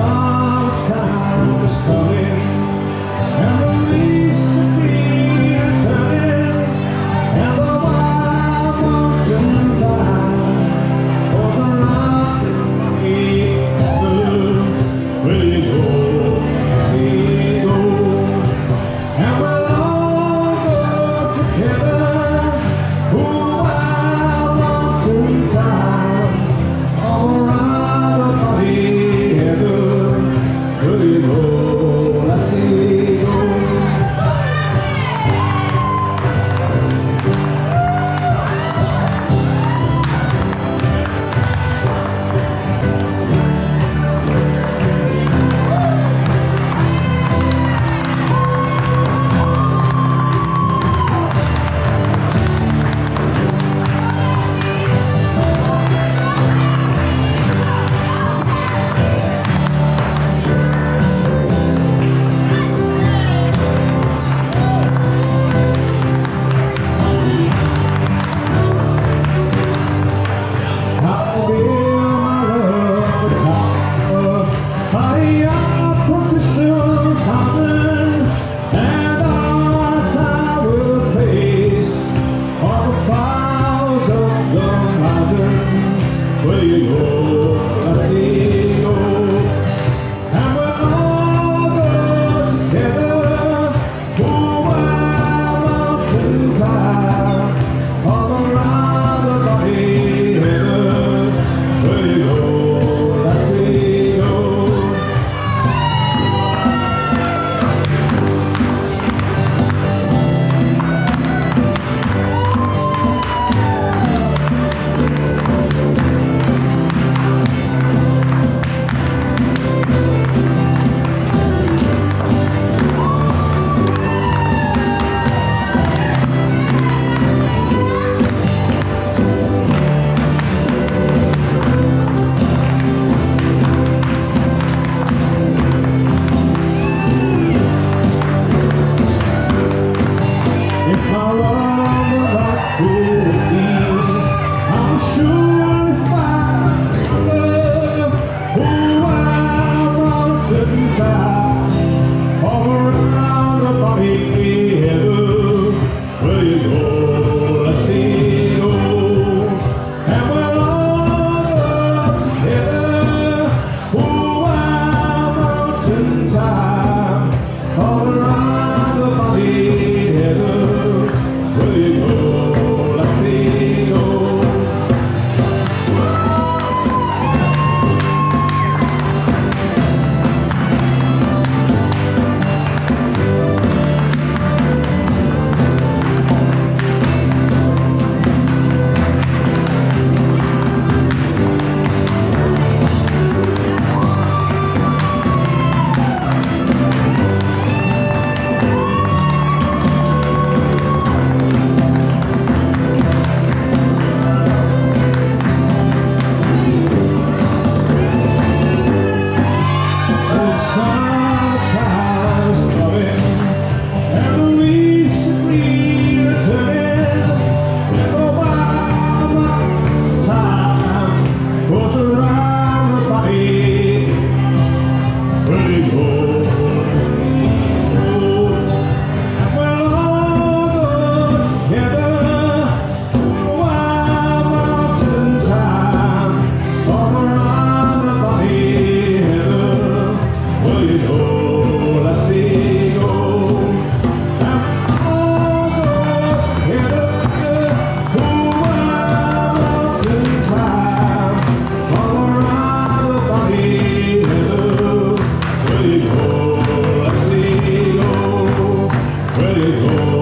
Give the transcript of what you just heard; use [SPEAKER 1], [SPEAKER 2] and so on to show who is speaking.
[SPEAKER 1] summertime is coming, and the leaves are green and turning, and the wild mountain thyme goes around me. Where you go, I see you go, and we'll all go together. Wild mountain thyme all around the body heaven. Where you go, I see you go. Where you go, I see you go, and we'll all go together. Wild mountain thyme all around the body heaven. Where you go, I see you go. I'm sure to find love, wild mountain thyme all around the body heaven. Where you go, I see you go, and we'll all go together. Wild mountain thyme all around the body heaven. Where you go, I see you go. Summertime's coming, and the leaves are green and turning, and the wild mountain thyme goes around the body. Where you go, and we'll all go together. Wild mountain thyme all around the body heaven. Where you go, I see you go, and all go together. Wild mountain thyme all around the body heaven. Where you go, I see you go, where you go.